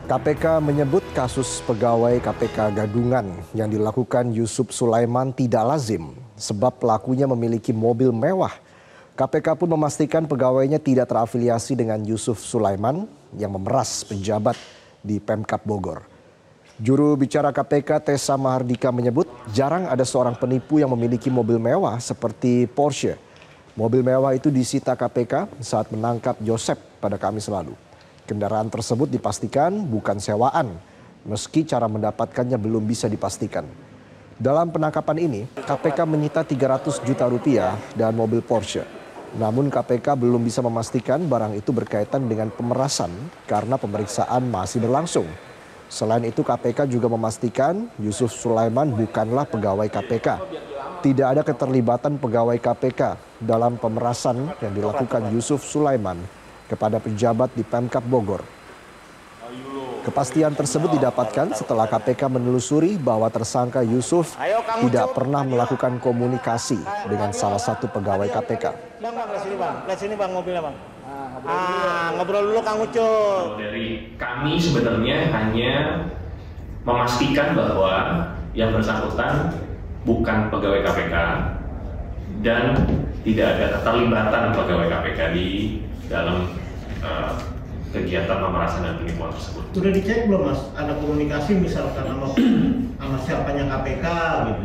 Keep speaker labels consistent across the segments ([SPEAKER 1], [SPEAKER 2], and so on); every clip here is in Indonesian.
[SPEAKER 1] KPK menyebut kasus pegawai KPK gadungan yang dilakukan Yusuf Sulaiman tidak lazim sebab pelakunya memiliki mobil mewah. KPK pun memastikan pegawainya tidak terafiliasi dengan Yusuf Sulaiman yang memeras pejabat di Pemkab Bogor. Juru bicara KPK Tessa Mahardika menyebut jarang ada seorang penipu yang memiliki mobil mewah seperti Porsche. Mobil mewah itu disita KPK saat menangkap Joseph pada Kamis lalu. Kendaraan tersebut dipastikan bukan sewaan, meski cara mendapatkannya belum bisa dipastikan. Dalam penangkapan ini, KPK menyita 300 juta rupiah dan mobil Porsche. Namun KPK belum bisa memastikan barang itu berkaitan dengan pemerasan karena pemeriksaan masih berlangsung. Selain itu KPK juga memastikan Yusuf Sulaiman bukanlah pegawai KPK. Tidak ada keterlibatan pegawai KPK dalam pemerasan yang dilakukan Yusuf Sulaiman kepada pejabat di Pemkab Bogor. Kepastian tersebut didapatkan setelah KPK menelusuri bahwa tersangka Yusuf tidak pernah melakukan komunikasi dengan salah satu pegawai KPK.
[SPEAKER 2] Lihat sini bang, mobilnya bang. Ngobrol dulu Kang Ucup.
[SPEAKER 3] Dari kami sebenarnya hanya memastikan bahwa yang bersangkutan bukan pegawai KPK dan tidak ada keterlibatan pegawai KPK di dalam kegiatan pemerasan dan penipuan tersebut.
[SPEAKER 2] Sudah dicek belum mas? Ada komunikasi misalkan sama siapanya KPK gitu?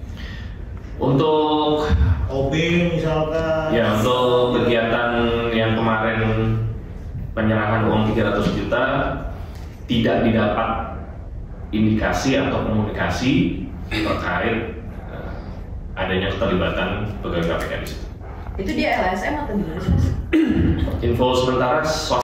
[SPEAKER 3] Untuk
[SPEAKER 2] OB misalkan?
[SPEAKER 3] Ya, untuk kegiatan yang kemarin penyerahan uang 300 juta tidak didapat indikasi atau komunikasi terkait adanya keterlibatan pegawai KPK di situ.
[SPEAKER 4] Itu dia LSM atau gimana sih mas?
[SPEAKER 3] Info sementara